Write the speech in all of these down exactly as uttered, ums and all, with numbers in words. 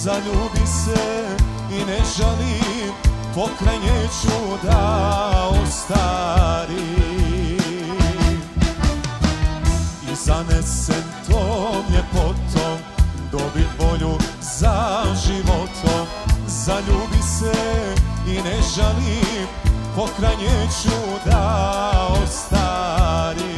zaljubi se i ne žalim, pokraj nje ću da ostarim. I zanesen tom ljepotom, dobit volju za životom. Zaljubi se i ne žalim, pokraj nje ću da ostarim.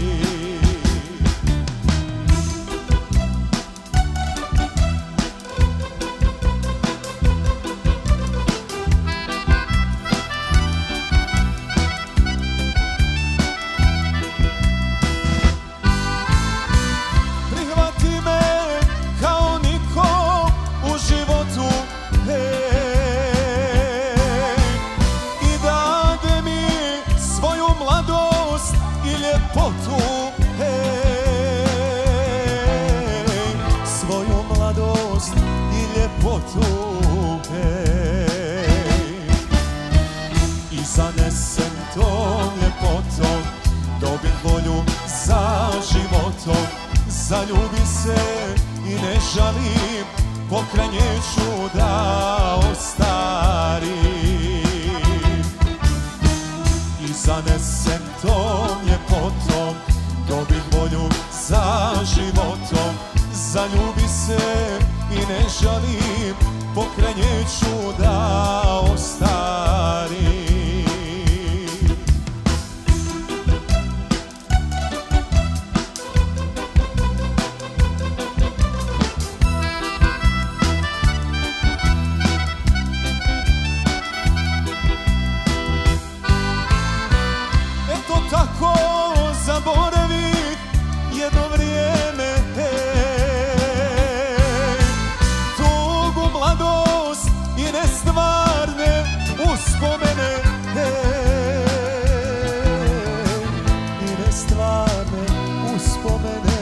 Svoju mladost i ljepotu, hej. I zanesen tom ljepotom, dobit volju za životom. Zaljubi se i ne žalim, pokraj nje ću da ostarim. I zanesen tom ljepotom, dobit volju za životom. Zaljubi se i ne žalim, pokraj nje ću da ostarim. Eto tako zaboravih jedno vrijeme, stvarne uspomene, i nestvarne uspomene.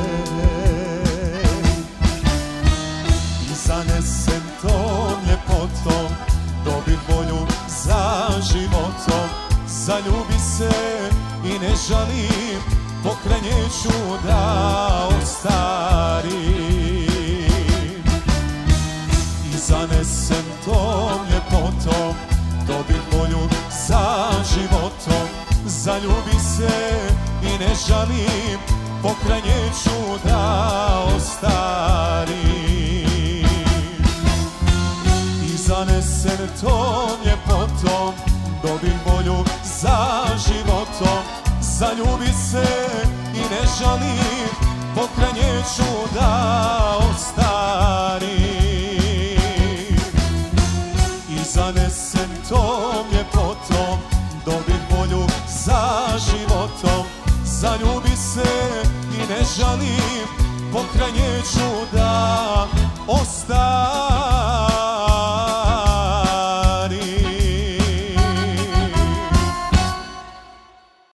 I zanesen tom ljepotom, dobit volju za životom. Zaljubi se i ne žalim, pokraj nje ću da ostarim. Zanesen tom ljepotom, dobit volju za životom. Zaljubi se i ne žalim, pokraj nje ću da ostarim. I zanesen tom ljepotom, dobit volju za životom. Zaljubi se i ne žalim, pokraj nje ću da ostarim.